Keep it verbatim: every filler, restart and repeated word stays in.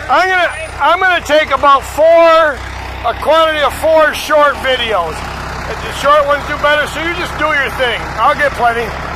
I'm gonna I'm gonna take about four, a quantity of four short videos. The short ones do better, so you just do your thing. I'll get plenty.